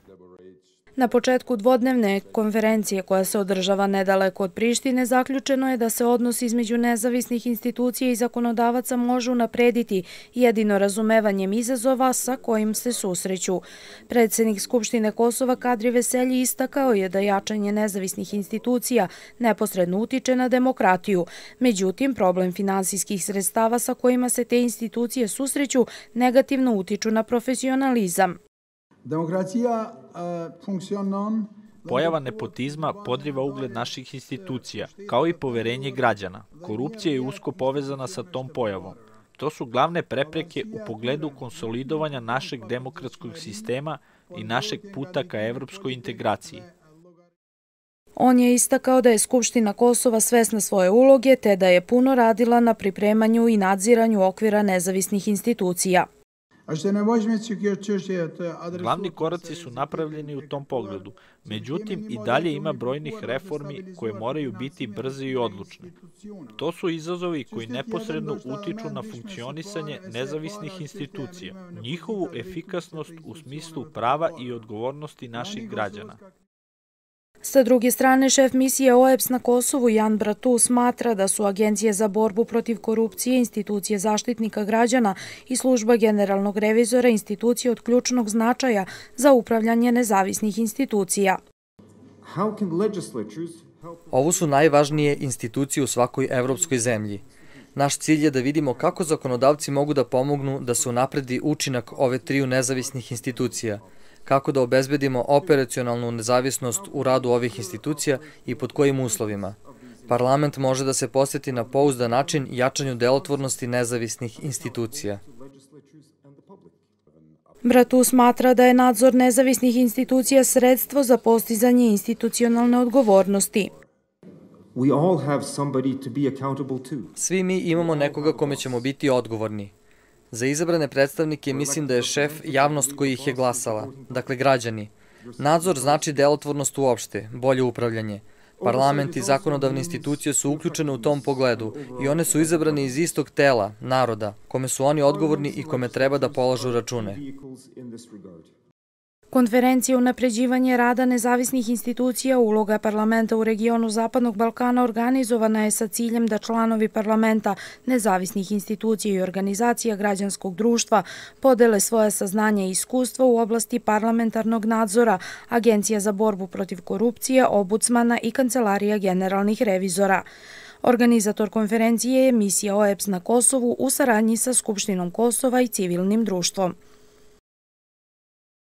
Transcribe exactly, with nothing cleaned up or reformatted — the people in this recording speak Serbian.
Na početku dvodnevne konferencije koja se održava nedaleko od Prištine zaključeno je da se odnos između nezavisnih institucija i zakonodavaca može unaprediti jedino razumevanjem izazova sa kojim se susreću. Predsednik Skupštine Kosova Kadri Veselji istakao je da jačanje nezavisnih institucija neposredno utiče na demokratiju. Međutim, problem finansijskih sredstava sa kojima se te institucije susreću negativno utiču na profesionalizam. Demokracija Pojava nepotizma podriva ugled naših institucija, kao i poverenje građana. Korupcija je usko povezana sa tom pojavom. To su glavne prepreke u pogledu konsolidovanja našeg demokratskog sistema i našeg puta ka evropskoj integraciji. On je istakao da je Skupština Kosova svesna svoje uloge te da je puno radila na pripremanju i nadziranju okvira nezavisnih institucija. Glavni koraci su napravljeni u tom pogledu, međutim i dalje ima brojnih reformi koje moraju biti brze i odlučne. To su izazovi koji neposredno utiču na funkcionisanje nezavisnih institucija, njihovu efikasnost u smislu prava i odgovornosti naših građana. Sa druge strane, šef misije O E B S na Kosovu Jan Bratu smatra da su Agencije za borbu protiv korupcije, institucije zaštitnika građana i služba generalnog revizora institucije od ključnog značaja za upravljanje nezavisnih institucija. Ovo su najvažnije institucije u svakoj evropskoj zemlji. Naš cilj je da vidimo kako zakonodavci mogu da pomognu da se unapredi učinak ove triju nezavisnih institucija, kako da obezbedimo operacionalnu nezavisnost u radu ovih institucija i pod kojim uslovima. Parlament može da se posveti na pouzdan način jačanju delotvornosti nezavisnih institucija. Bratu smatra da je nadzor nezavisnih institucija sredstvo za postizanje institucionalne odgovornosti. Svi mi imamo nekoga kome ćemo biti odgovorni. Za izabrane predstavnike mislim da je šef javnost koji ih je glasala, dakle građani. Nadzor znači delotvornost uopšte, bolje upravljanje. Parlament i zakonodavne institucije su uključene u tom pogledu i one su izabrane iz istog tela, naroda, kome su oni odgovorni i kome treba da polažu račune. Konferencija unapređivanje rada nezavisnih institucija, uloga parlamenta u regionu Zapadnog Balkana organizovana je sa ciljem da članovi parlamenta, nezavisnih institucija i organizacija građanskog društva podele svoje saznanja i iskustva u oblasti parlamentarnog nadzora, Agencija za borbu protiv korupcije, Ombudsmana i Kancelarija generalnih revizora. Organizator konferencije je misija O E B S na Kosovu u saradnji sa Skupštinom Kosova i civilnim društvom.